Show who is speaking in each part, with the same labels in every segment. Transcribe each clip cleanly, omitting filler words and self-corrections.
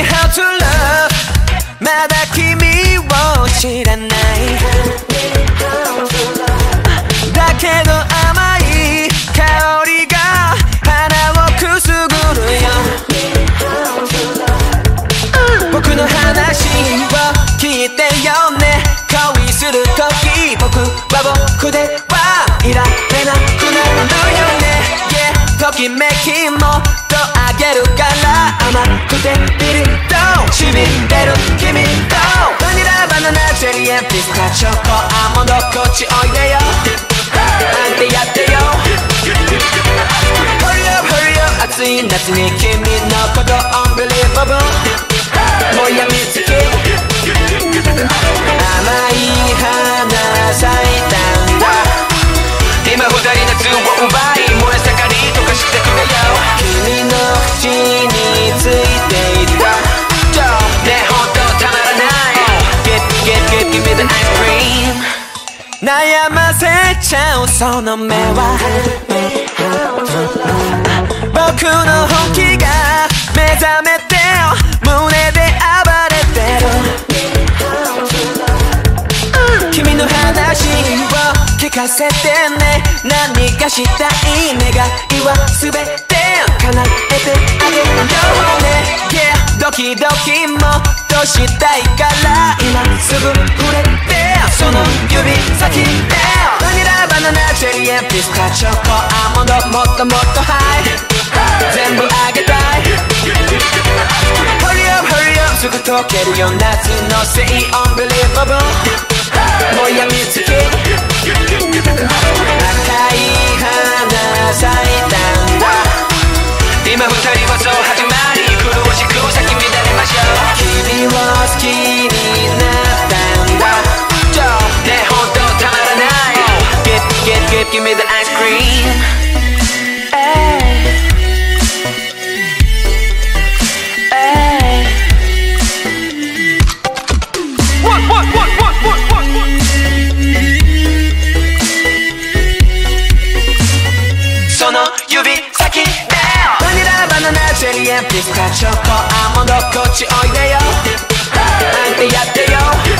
Speaker 1: how to love まだ君を知らないだけど甘い香りが鼻をくすぐるよ僕の話を聞いてよね恋する時僕は僕ではいられなくなるよね、yeah、ときめきもっとあげるから甘くてピリッとしびれる君とバニラバナナチェリーピスタチョコアーモンドこっちおいでよなんてやってよ Hurry up hurry up 暑い夏に君のこと Unbelievable もうやみつけ甘い花咲いたんだ今二人夏を奪い燃え盛り溶かしてくれよ君の口についていたねえほんとたまらない Give me the ice cream 悩ませちゃうその目は僕の本気が目覚めて胸で暴れてる君の話を聞かせてね何かしたい願いは全て叶えてあげるよね、yeah、ドキドキもっとしたいから今すぐ触れてその指先でバニラバナナチェリーピスタチョコアーモンドもっともっとハイ全部あげたい Hurry up hurry up すぐ溶けるよ夏のせい Unbelievable もうやみつけ赤い花咲いたんだ今二人はそう始まり苦しく咲き乱れましょう君を好きになったんだねえほんとたまらない Give me the ice creamその指先でバニラバナナチェリーピスタチョコアーモンドこっちおいでよなんてやってよ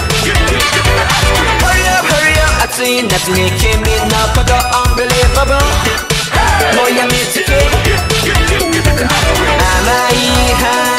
Speaker 1: Hurry up hurry up 暑い夏に君のこと Unbelievable もうやみつけ甘い花